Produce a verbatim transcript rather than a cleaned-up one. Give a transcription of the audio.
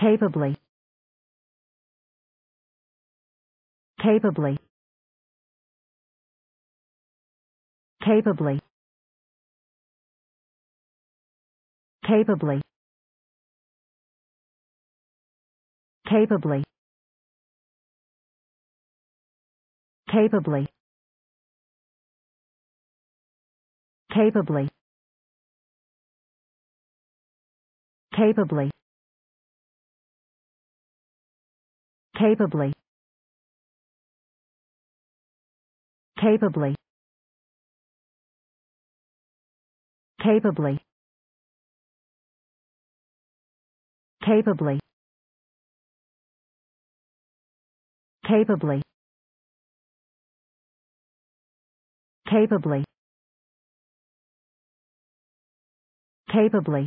capably, capably, capably, capably, capably, capably, capably, capably, capably, capably, capably, capably, capably, capably, capably,